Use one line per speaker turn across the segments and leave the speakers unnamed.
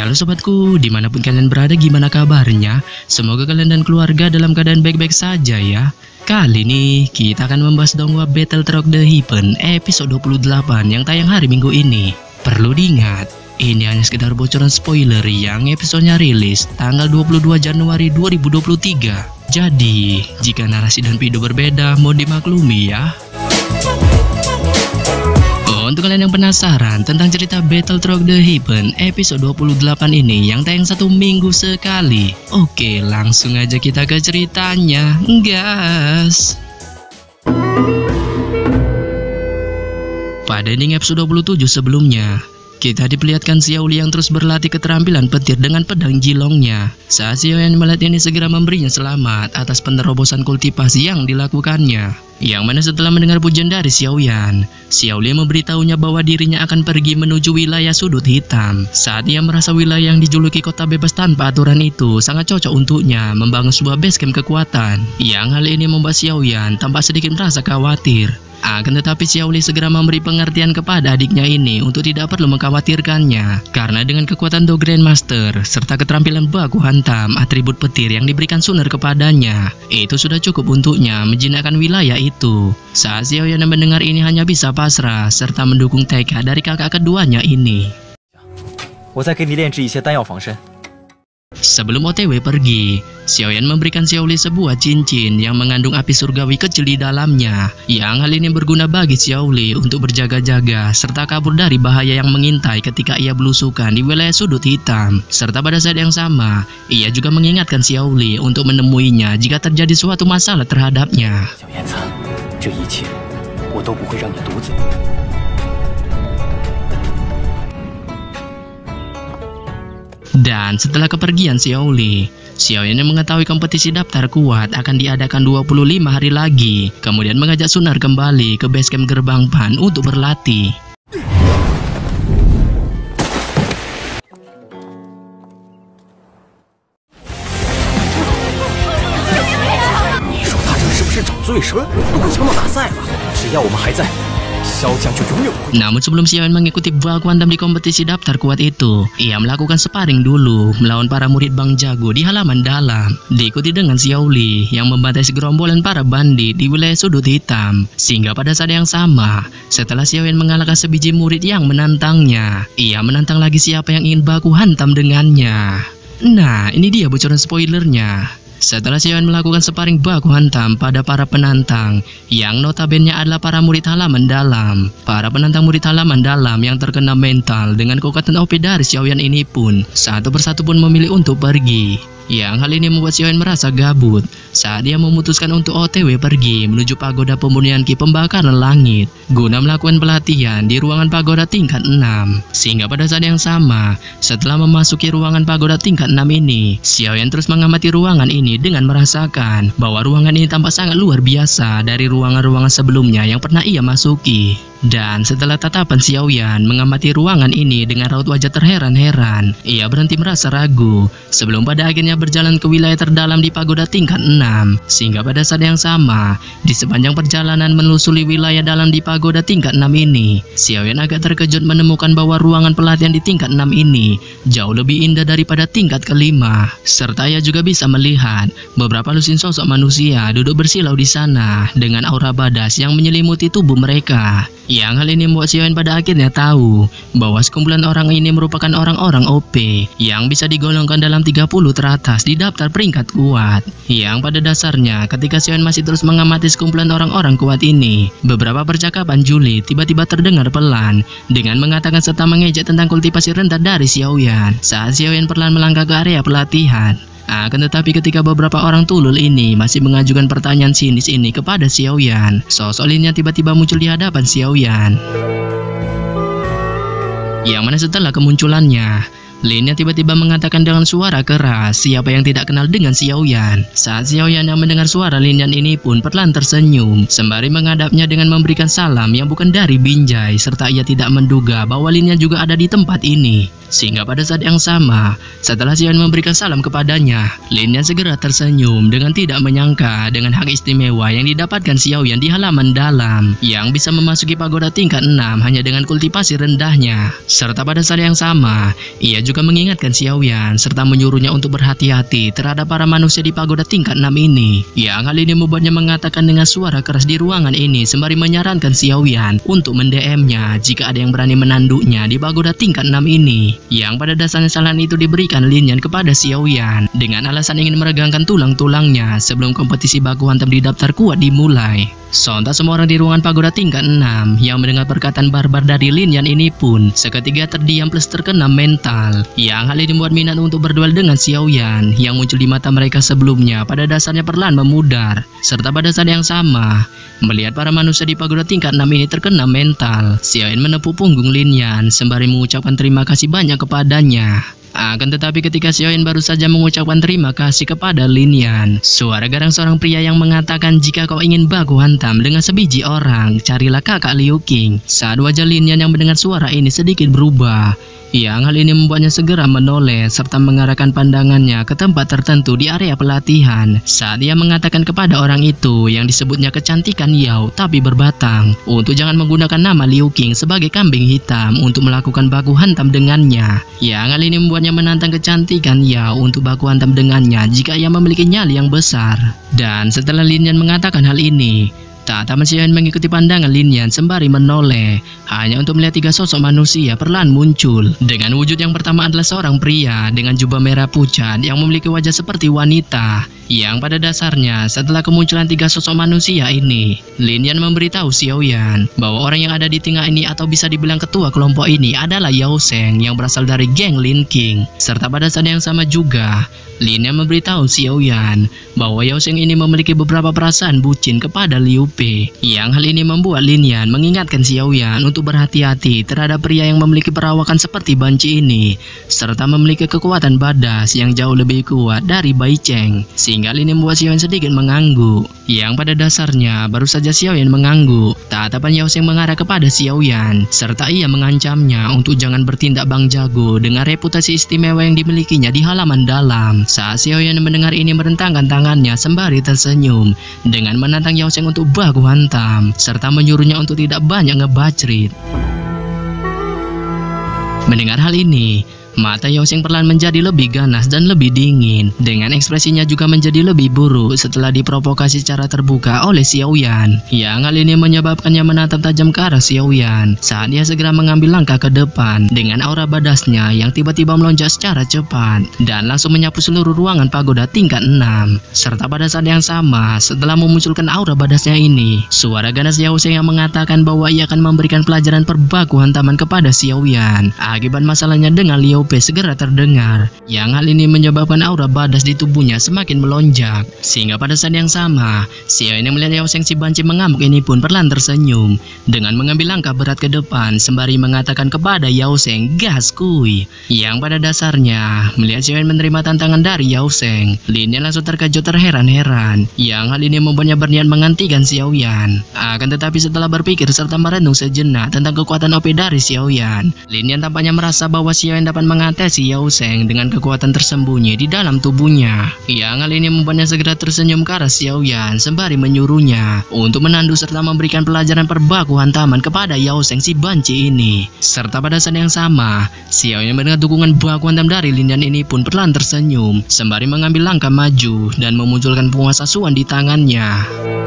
Halo sobatku, dimanapun kalian berada, gimana kabarnya? Semoga kalian dan keluarga dalam keadaan baik-baik saja ya. Kali ini kita akan membahas Donghua Battletrack The Heaven episode 28 yang tayang hari Minggu ini. Perlu diingat, ini hanya sekedar bocoran spoiler yang episodenya rilis tanggal 22 Januari 2023. Jadi, jika narasi dan video berbeda, mohon dimaklumi ya. Untuk kalian yang penasaran tentang cerita Battletrack The Heaven episode 28 ini yang tayang 1 minggu sekali, oke, langsung aja kita ke ceritanya, gas. Pada ending episode 27 sebelumnya, kita diperlihatkan Xiaoli yang terus berlatih keterampilan petir dengan pedang jilongnya. Saat Xiaoyan melihat ini, segera memberinya selamat atas penerobosan kultivasi yang dilakukannya. Yang mana setelah mendengar pujian dari Xiaoyan, Xiaoli memberitahunya bahwa dirinya akan pergi menuju wilayah sudut hitam. Saat ia merasa wilayah yang dijuluki kota bebas tanpa aturan itu sangat cocok untuknya membangun sebuah basecamp kekuatan. Yang hal ini membuat Xiaoyan tampak sedikit merasa khawatir. Akan tetapi Xiaoli segera memberi pengertian kepada adiknya ini untuk tidak perlu mengkhawatirkannya, karena dengan kekuatan Do Grandmaster serta keterampilan baku hantam atribut petir yang diberikan Suner kepadanya, itu sudah cukup untuknya menjinakkan wilayah itu. Saat Xiaoyan mendengar ini hanya bisa pasrah serta mendukung tekad dari kakak keduanya ini. Sebelum OTW pergi, Xiaoyan memberikan Xiaoli sebuah cincin yang mengandung api surgawi kecil di dalamnya. Yang hal ini berguna bagi Xiaoli untuk berjaga-jaga serta kabur dari bahaya yang mengintai ketika ia belusukan di wilayah sudut hitam. Serta pada saat yang sama, ia juga mengingatkan Xiaoli untuk menemuinya jika terjadi suatu masalah terhadapnya. Dan setelah kepergian Xiaoli, Xiaoyan yang mengetahui kompetisi daftar kuat akan diadakan 25 hari lagi, kemudian mengajak Suner kembali ke basecamp Gerbang Pan untuk berlatih. Namun sebelum Xiaoyan mengikuti baku hantam di kompetisi daftar kuat itu, ia melakukan sparring dulu melawan para murid Bang Jago di halaman dalam, diikuti dengan Xiaoli yang membantai segerombolan para bandit di wilayah sudut hitam. Sehingga pada saat yang sama, setelah Xiaoyan mengalahkan sebiji murid yang menantangnya, ia menantang lagi siapa yang ingin baku hantam dengannya. Nah, ini dia bocoran spoilernya. Setelah Xiaoyan melakukan sparring baku hantam pada para penantang, yang notabene adalah para murid halaman dalam. Para penantang murid halaman dalam yang terkena mental dengan kekuatan OP dari Xiaoyan ini pun, satu persatu pun memilih untuk pergi. Yang hal ini membuat Xiaoyan merasa gabut saat dia memutuskan untuk OTW pergi menuju pagoda pemurnian Ki Pembakaran Langit guna melakukan pelatihan di ruangan pagoda tingkat 6. Sehingga pada saat yang sama, setelah memasuki ruangan pagoda tingkat 6 ini, Xiaoyan terus mengamati ruangan ini dengan merasakan bahwa ruangan ini tampak sangat luar biasa dari ruangan-ruangan sebelumnya yang pernah ia masuki. Dan setelah tatapan Xiaoyan mengamati ruangan ini dengan raut wajah terheran-heran, ia berhenti merasa ragu sebelum pada akhirnya berjalan ke wilayah terdalam di pagoda tingkat 6. Sehingga pada saat yang sama, di sepanjang perjalanan menelusuri wilayah dalam di pagoda tingkat 6 ini, Xiaoyan agak terkejut menemukan bahwa ruangan pelatihan di tingkat 6 ini jauh lebih indah daripada tingkat kelima. Serta ia juga bisa melihat beberapa lusin sosok manusia duduk bersilau di sana dengan aura badas yang menyelimuti tubuh mereka. Yang hal ini membuat Xiaoyan pada akhirnya tahu bahwa sekumpulan orang ini merupakan orang-orang OP yang bisa digolongkan dalam 30 teratas di daftar peringkat kuat. Yang pada dasarnya ketika Xiaoyan masih terus mengamati sekumpulan orang-orang kuat ini, beberapa percakapan julid tiba-tiba terdengar pelan dengan mengatakan serta mengejek tentang kultivasi rendah dari Xiaoyan saat Xiaoyan perlahan melangkah ke area pelatihan. Akan tetapi ketika beberapa orang tulul ini masih mengajukan pertanyaan sinis ini kepada Xiaoyan, sosok Linnya tiba-tiba muncul di hadapan Xiaoyan. Yang mana setelah kemunculannya, Linnya tiba-tiba mengatakan dengan suara keras siapa yang tidak kenal dengan Xiaoyan. Saat Xiaoyan yang mendengar suara Linyan ini pun perlahan tersenyum sembari menghadapnya dengan memberikan salam yang bukan dari Binjai, serta ia tidak menduga bahwa Linyan juga ada di tempat ini. Sehingga pada saat yang sama, setelah Xiaoyan memberikan salam kepadanya, Linyan segera tersenyum dengan tidak menyangka dengan hak istimewa yang didapatkan Xiaoyan di halaman dalam, yang bisa memasuki pagoda tingkat 6 hanya dengan kultivasi rendahnya. Serta pada saat yang sama, ia juga mengingatkan Xiaoyan serta menyuruhnya untuk berhati-hati terhadap para manusia di pagoda tingkat 6 ini. Yang hal ini membuatnya mengatakan dengan suara keras di ruangan ini sembari menyarankan Xiaoyan untuk mendm-nya jika ada yang berani menanduknya di pagoda tingkat 6 ini. Yang pada dasarnya saran itu diberikan Lin Yan kepada Xiaoyan dengan alasan ingin meregangkan tulang-tulangnya sebelum kompetisi baku hantam di daftar kuat dimulai. Sontak semua orang di ruangan pagoda tingkat 6 yang mendengar perkataan barbar dari Lin Yan ini pun seketika terdiam plus terkena mental. Yang hal ini membuat minat untuk berduel dengan Xiaoyan yang muncul di mata mereka sebelumnya pada dasarnya perlahan memudar. Serta pada saat yang sama, melihat para manusia di pagoda tingkat 6 ini terkena mental, Xiaoyan menepuk punggung Lin Yan sembari mengucapkan terima kasih banyak kepadanya. Akan tetapi ketika Xiaoyan baru saja mengucapkan terima kasih kepada Lin Yan, suara garang seorang pria yang mengatakan jika kau ingin baku hantam dengan sebiji orang, carilah kakak Liu Qing. Saat wajah Lin Yan yang mendengar suara ini sedikit berubah, yang hal ini membuatnya segera menoleh serta mengarahkan pandangannya ke tempat tertentu di area pelatihan saat ia mengatakan kepada orang itu yang disebutnya kecantikan Yao tapi berbatang untuk jangan menggunakan nama Liu Qing sebagai kambing hitam untuk melakukan baku hantam dengannya. Yang hal ini membuatnya menantang kecantikan Yao untuk baku hantam dengannya jika ia memiliki nyali yang besar. Dan setelah Lin Yan mengatakan hal ini, tak taman Xiaoyan mengikuti pandangan Lin Yan sembari menoleh hanya untuk melihat 3 sosok manusia perlahan muncul. Dengan wujud yang pertama adalah seorang pria dengan jubah merah pucat yang memiliki wajah seperti wanita. Yang pada dasarnya setelah kemunculan 3 sosok manusia ini, Lin Yan memberitahu Xiaoyan bahwa orang yang ada di tengah ini atau bisa dibilang ketua kelompok ini adalah Yao Sheng yang berasal dari geng Lin Qing. Serta pada saat yang sama juga, Lin Yan memberitahu Xiaoyan bahwa Yao Sheng ini memiliki beberapa perasaan bucin kepada Liu Bei. Yang hal ini membuat Lin Yan mengingatkan Xiaoyan untuk berhati-hati terhadap pria yang memiliki perawakan seperti banci ini, serta memiliki kekuatan badas yang jauh lebih kuat dari Bai Cheng. Sehingga hal ini membuat Xiaoyan sedikit mengangguk. Yang pada dasarnya baru saja Xiaoyan mengangguk, tatapan Yao Sheng mengarah kepada Xiaoyan, serta ia mengancamnya untuk jangan bertindak bang jago dengan reputasi istimewa yang dimilikinya di halaman dalam. Saat Xiaoyan mendengar ini merentangkan tangannya sembari tersenyum dengan menantang Yao Sheng untuk baku hantam, serta menyuruhnya untuk tidak banyak ngebacrit. Mendengar hal ini, mata Yao Sheng perlahan menjadi lebih ganas dan lebih dingin, dengan ekspresinya juga menjadi lebih buruk setelah diprovokasi secara terbuka oleh Xiaoyan. Yang hal ini menyebabkannya menatap tajam ke arah Xiaoyan saat dia segera mengambil langkah ke depan dengan aura badasnya yang tiba-tiba melonjak secara cepat dan langsung menyapu seluruh ruangan pagoda tingkat 6. Serta pada saat yang sama, setelah memunculkan aura badasnya ini, suara ganas Yao Sheng yang mengatakan bahwa ia akan memberikan pelajaran perbaku hantaman kepada Xiaoyan akibat masalahnya dengan Liu Bei segera terdengar. Yang hal ini menyebabkan aura badas di tubuhnya semakin melonjak. Sehingga pada saat yang sama, Xiaoyan yang melihat Yao Sheng si banci mengamuk ini pun perlahan tersenyum dengan mengambil langkah berat ke depan sembari mengatakan kepada Yao Sheng, "Gas kuy." Yang pada dasarnya melihat Xiaoyan menerima tantangan dari Yao Sheng, Lin Yan langsung terkejut terheran-heran. Yang hal ini membuatnya berniat menghentikan Xiaoyan. Akan tetapi setelah berpikir serta merenung sejenak tentang kekuatan OP dari Xiaoyan, Lin Yan tampaknya merasa bahwa Xiaoyan dapat mengatasi Yao Sheng dengan kekuatan tersembunyi di dalam tubuhnya. Yang hal ini membuatnya segera tersenyum ke arah Xiaoyan sembari menyuruhnya untuk menanduk serta memberikan pelajaran perbaku hantaman kepada Yao Sheng si banci ini. Serta pada saat yang sama, Xiaoyan mendengar dukungan baku hantam dari Lin Yan ini pun perlahan tersenyum sembari mengambil langkah maju dan memunculkan penguasa Suan di tangannya.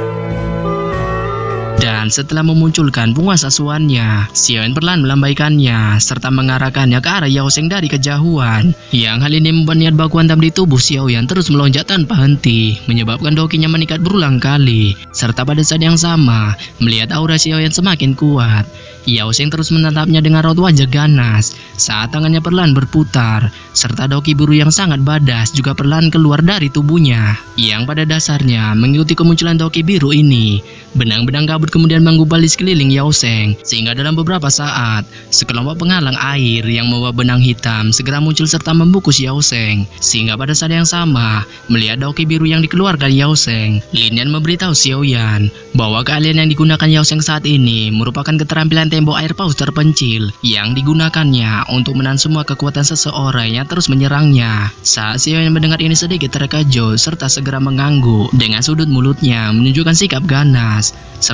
Dan setelah memunculkan penguasa suannya, Xiaoyan perlahan melambaikannya serta mengarahkannya ke arah Yao Sheng dari kejauhan. Yang hal ini membuat niat baku hantam di tubuh Xiaoyan terus melonjak tanpa henti, menyebabkan dokinya meningkat berulang kali. Serta pada saat yang sama, melihat aura Xiaoyan semakin kuat, Yao Sheng terus menatapnya dengan raut wajah ganas saat tangannya perlahan berputar, serta doki biru yang sangat badas juga perlahan keluar dari tubuhnya. Yang pada dasarnya mengikuti kemunculan doki biru ini, benang-benang kabut kemudian menggubal di sekeliling Yao Sheng, sehingga dalam beberapa saat, sekelompok penghalang air yang membawa benang hitam segera muncul serta membungkus Yao Sheng. Sehingga pada saat yang sama, melihat doki biru yang dikeluarkan Yao Sheng, Lin Yan memberitahu Xiaoyan bahwa keahlian yang digunakan Yao Sheng saat ini merupakan keterampilan tembok air paus terpencil yang digunakannya untuk menahan semua kekuatan seseorang yang terus menyerangnya. Saat Xiaoyan mendengar ini sedikit terkejut serta segera mengangguk dengan sudut mulutnya menunjukkan sikap ganas. Serta pada saat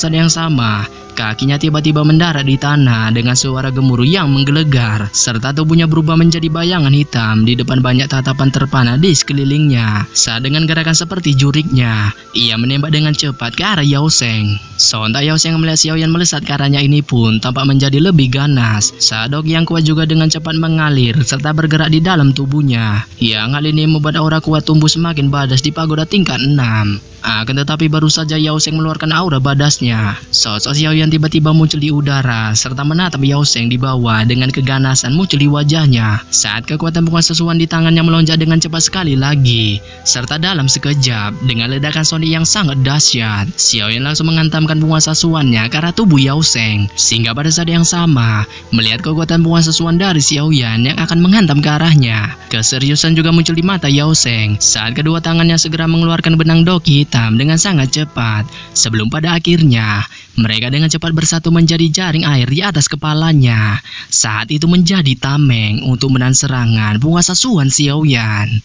saat yang sama, kakinya tiba-tiba mendarat di tanah dengan suara gemuruh yang menggelegar, serta tubuhnya berubah menjadi bayangan hitam di depan banyak tatapan terpana di sekelilingnya. Saat dengan gerakan seperti juriknya, ia menembak dengan cepat ke arah Yao Sheng. Sontak Yao Sheng melihat Xiaoyan melesat ke arahnya ini pun tampak menjadi lebih ganas. Sadok yang kuat juga dengan cepat mengalir serta bergerak di dalam tubuhnya. Yang hal ini membuat aura kuat tumbuh semakin badas di pagoda tingkat 6. Akan tetapi baru saja Yao Sheng mengeluarkan aura badasnya, sosok Xiaoyan tiba-tiba muncul di udara serta menatap Yao Sheng di bawah dengan keganasan muncul di wajahnya. Saat kekuatan penguasa Suan di tangannya melonjak dengan cepat sekali lagi, serta dalam sekejap dengan ledakan sonik yang sangat dahsyat, Xiaoyan langsung menghantamkan penguasa Suannya ke arah tubuh Yao Sheng. Sehingga pada saat yang sama, melihat kekuatan penguasa Suan dari Xiaoyan yang akan menghantam ke arahnya, keseriusan juga muncul di mata Yao Sheng saat kedua tangannya segera mengeluarkan benang doki hitam dengan sangat cepat, sebelum pada akhirnya mereka dengan cepat bersatu menjadi jaring air di atas kepalanya. Saat itu menjadi tameng untuk menahan serangan penguasa Suan Xiaoyan.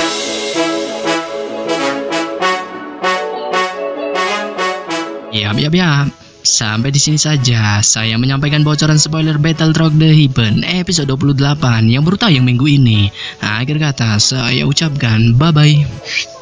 Yap. Sampai di sini saja saya menyampaikan bocoran spoiler Battle Rock The Heaven episode 28 yang baru tayang minggu ini. Akhir kata saya ucapkan bye-bye.